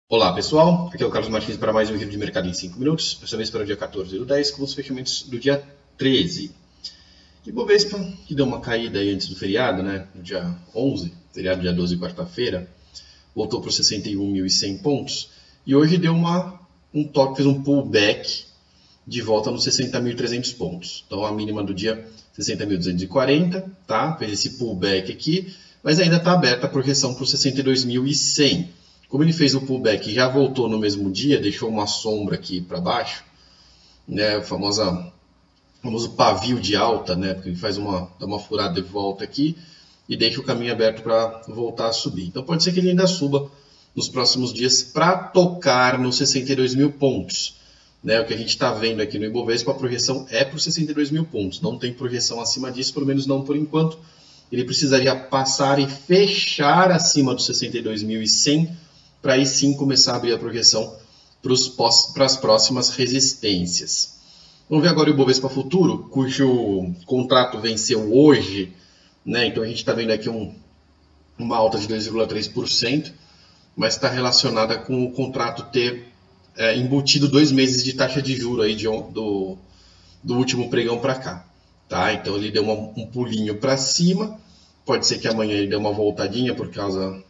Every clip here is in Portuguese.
Olá pessoal, aqui é o Carlos Martins para mais um vídeo de mercado em 5 minutos, dessa vez para o dia 14/10, com os fechamentos do dia 13. Ibovespa, que deu uma caída aí antes do feriado, né, no dia 11, feriado dia 12, quarta-feira, voltou para os 61.100 pontos, e hoje deu um toque, fez um pullback de volta nos 60.300 pontos. Então a mínima do dia 60.240, tá? Fez esse pullback aqui, mas ainda está aberta a projeção para os 62.100. Como ele fez o pullback e já voltou no mesmo dia, deixou uma sombra aqui para baixo, né, o famoso pavio de alta, né, porque ele dá uma furada de volta aqui e deixa o caminho aberto para voltar a subir. Então pode ser que ele ainda suba nos próximos dias para tocar nos 62.000 pontos. Né, o que a gente está vendo aqui no Ibovespa, a projeção é para os 62.000 pontos. Não tem projeção acima disso, pelo menos não por enquanto. Ele precisaria passar e fechar acima dos 62.100 para aí sim começar a abrir a projeção para as próximas resistências. Vamos ver agora o Ibovespa Futuro, cujo contrato venceu hoje, né? Então a gente está vendo aqui uma alta de 2,3%, mas está relacionada com o contrato ter embutido 2 meses de taxa de juros aí do último pregão para cá. Tá? Então ele deu um pulinho para cima, pode ser que amanhã ele dê uma voltadinha por causa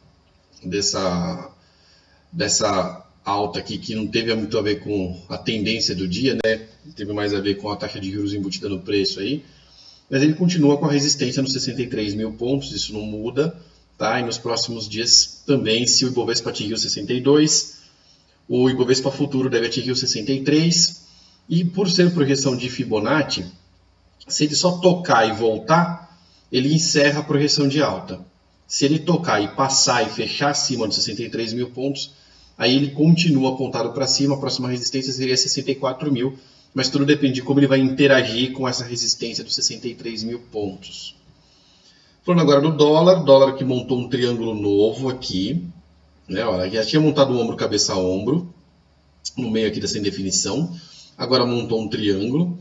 dessa alta aqui, que não teve muito a ver com a tendência do dia, né? Teve mais a ver com a taxa de juros embutida no preço aí, mas ele continua com a resistência nos 63.000 pontos, isso não muda, tá? E nos próximos dias também, se o Ibovespa atingir os 62, o Ibovespa Futuro deve atingir os 63, e por ser projeção de Fibonacci, se ele só tocar e voltar, ele encerra a projeção de alta. Se ele tocar e passar e fechar acima de 63.000 pontos, aí ele continua apontado para cima, a próxima resistência seria 64.000, mas tudo depende de como ele vai interagir com essa resistência dos 63.000 pontos. Falando agora do dólar que montou um triângulo novo aqui, né? Olha, já tinha montado um ombro, cabeça, ombro, no meio aqui dessa indefinição, agora montou um triângulo,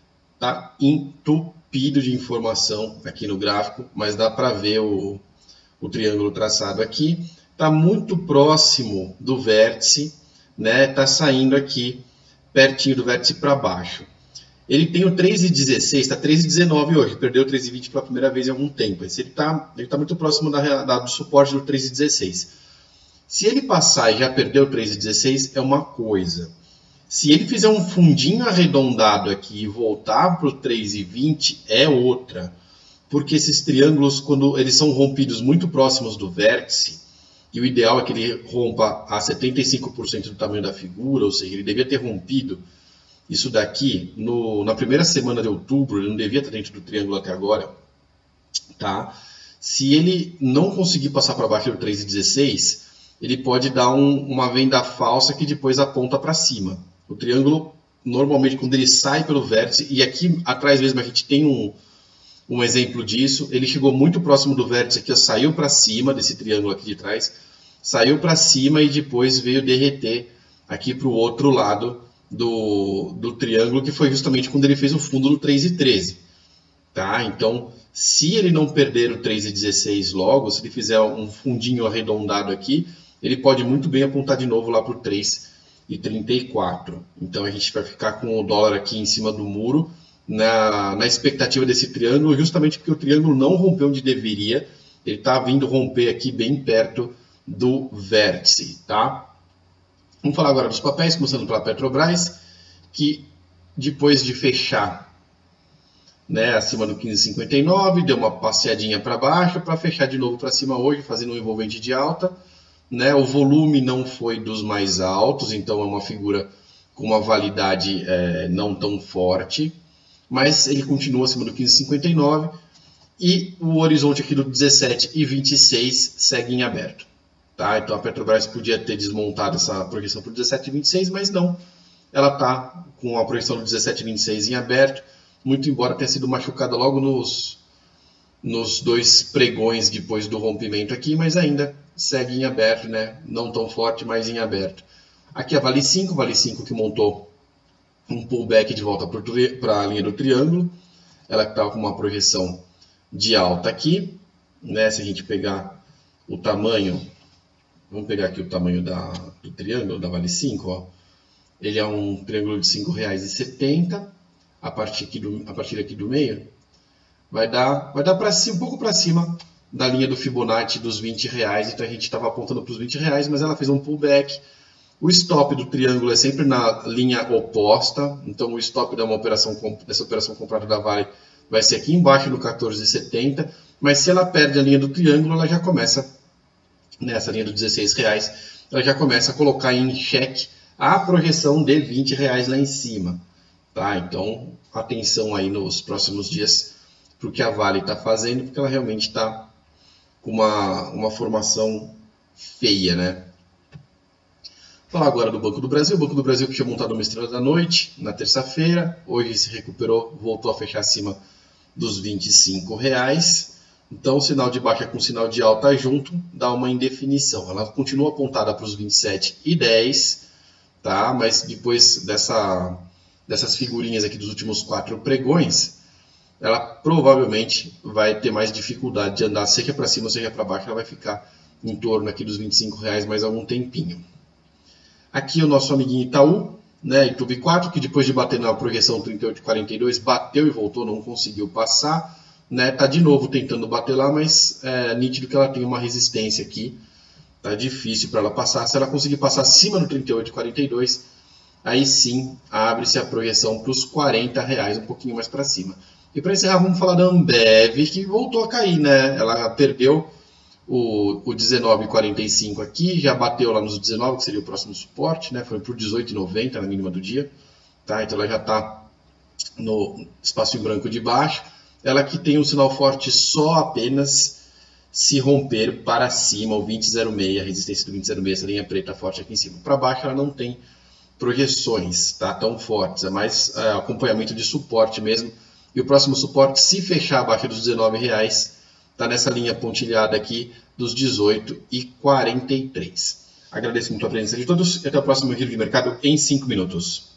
tá entupido de informação aqui no gráfico, mas dá para ver o triângulo traçado aqui. Está muito próximo do vértice, né? Está saindo aqui pertinho do vértice para baixo. Ele tem o 13,16, está 13,19 hoje, perdeu o 13,20 pela primeira vez em algum tempo. Ele está muito próximo do suporte do 13,16. Se ele passar e já perdeu o 13,16 é uma coisa. Se ele fizer um fundinho arredondado aqui e voltar para o 3,20 é outra. Porque esses triângulos, quando eles são rompidos muito próximos do vértice, e o ideal é que ele rompa a 75% do tamanho da figura, ou seja, ele devia ter rompido isso daqui na primeira semana de outubro, ele não devia estar dentro do triângulo até agora. Tá? Se ele não conseguir passar para baixo do 3,16, ele pode dar uma venda falsa que depois aponta para cima. O triângulo, normalmente, quando ele sai pelo vértice, e aqui atrás mesmo a gente tem um exemplo disso, ele chegou muito próximo do vértice aqui, saiu para cima desse triângulo aqui de trás, saiu para cima e depois veio derreter aqui para o outro lado do triângulo, que foi justamente quando ele fez o fundo do 3,13. Tá? Então, se ele não perder o 3,16 logo, se ele fizer um fundinho arredondado aqui, ele pode muito bem apontar de novo lá para o 3,34. Então a gente vai ficar com o dólar aqui em cima do muro, na expectativa desse triângulo, justamente porque o triângulo não rompeu onde deveria, ele está vindo romper aqui bem perto do vértice, tá? Vamos falar agora dos papéis, começando pela Petrobras, que depois de fechar, né, acima do 15,59, deu uma passeadinha para baixo, para fechar de novo para cima hoje, fazendo um envolvente de alta, né? O volume não foi dos mais altos, então é uma figura com uma validade não tão forte, mas ele continua acima do 15,59 e o horizonte aqui do 17,26 segue em aberto. Tá? Então a Petrobras podia ter desmontado essa projeção para o 17,26, mas não. Ela está com a projeção do 17,26 em aberto, muito embora tenha sido machucada logo nos 2 pregões depois do rompimento aqui, mas ainda segue em aberto, né? Não tão forte, mas em aberto. Aqui a Vale 5 que montou um pullback de volta para a linha do triângulo, ela está com uma projeção de alta aqui, né? Se a gente pegar o tamanho Vamos pegar aqui o tamanho do triângulo da Vale 5, ó. Ele é um triângulo de R$ 5,70. A partir aqui do meio, vai dar para cima, um pouco para cima da linha do Fibonacci dos R$20. Então a gente estava apontando para os R$20, mas ela fez um pullback. O stop do triângulo é sempre na linha oposta. Então o stop dessa operação comprada da Vale vai ser aqui embaixo no 14,70. Mas se ela perde a linha do triângulo, ela já começa, nessa linha dos R$16, ela já começa a colocar em xeque a projeção de R$20 lá em cima. Tá? Então, atenção aí nos próximos dias para o que a Vale está fazendo, porque ela realmente está com uma formação feia, né? Vou falar agora do Banco do Brasil. O Banco do Brasil que tinha montado uma estrela da noite na terça-feira, hoje se recuperou, voltou a fechar acima dos R$25. Então, o sinal de baixa com o sinal de alta junto dá uma indefinição. Ela continua apontada para os 27,10, tá? Mas depois dessas figurinhas aqui dos últimos 4 pregões, ela provavelmente vai ter mais dificuldade de andar, seja para cima ou seja para baixo. Ela vai ficar em torno aqui dos R$25 mais algum tempinho. Aqui o nosso amiguinho Itaú, né, Itubi 4, que depois de bater na projeção 38,42, bateu e voltou, não conseguiu passar. Né, tá de novo tentando bater lá, mas é nítido que ela tem uma resistência aqui. Tá difícil para ela passar. Se ela conseguir passar acima do 38,42, aí sim abre-se a projeção para os R$40, um pouquinho mais para cima. E para encerrar, vamos falar da Ambev, que voltou a cair, né? Ela perdeu o 19,45 aqui, já bateu lá nos 19, que seria o próximo suporte, né? Foi por 18,90 na mínima do dia. Tá? Então ela já está no espaço em branco de baixo. Ela que tem um sinal forte só apenas se romper para cima, o 20,06, a resistência do 20,06, essa linha preta forte aqui em cima. Para baixo ela não tem projeções, tá, tão fortes, é mais acompanhamento de suporte mesmo. E o próximo suporte, se fechar abaixo dos R$19, está nessa linha pontilhada aqui dos 18,43. Agradeço muito a presença de todos e até o próximo Giro de Mercado em 5 minutos.